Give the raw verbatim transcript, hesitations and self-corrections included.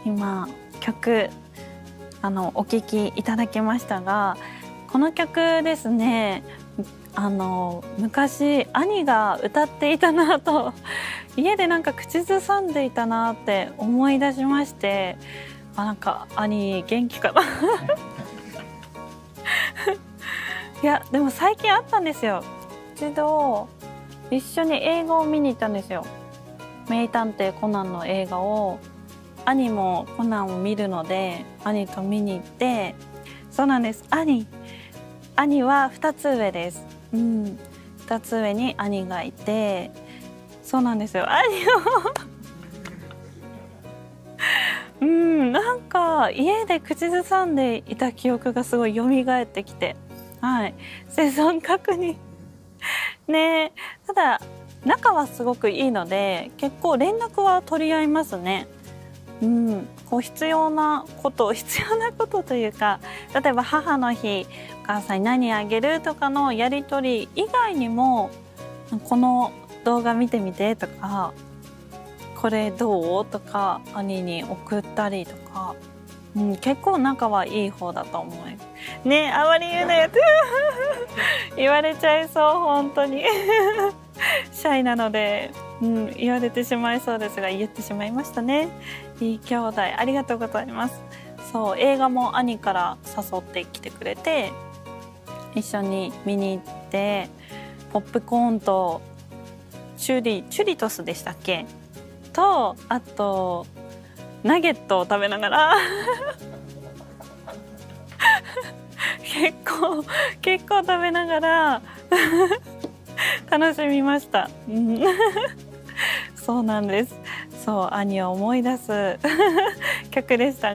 今曲あのお聴きいただきましたが、この曲ですね、あの昔兄が歌っていたなと家でなんか口ずさんでいたなって思い出しまして、あ、なんか兄元気かないやでも最近あったんですよ。一度一緒に映画を見に行ったんですよ。名探偵コナンの映画を、兄もコナンを見るので兄と見に行って、そうなんです、兄兄はふたつ上です。うん、ふたつ上に兄がいて、そうなんですよ、兄をうんなんか家で口ずさんでいた記憶がすごい蘇ってきて、はい、生存確認ね。ただ仲はすごくいいので結構連絡は取り合いますね。うん、こう必要なこと必要なことというか、例えば母の日お母さんに何あげるとかのやり取り以外にも、この動画見てみてとか、これどうとか兄に送ったりとか、うん、結構仲はいい方だと思うね。あまり言うなよ言われちゃいそう本当にシャイなので、うん、言われてしまいそうですが言ってしまいましたね。いい兄弟ありがとうございます。そう映画も兄から誘ってきてくれて一緒に見に行って、ポップコーンとチュリチュリトスでしたっけと、あとナゲットを食べながら結構結構食べながら楽しみましたそうなんです。そう兄を思い出す曲でした。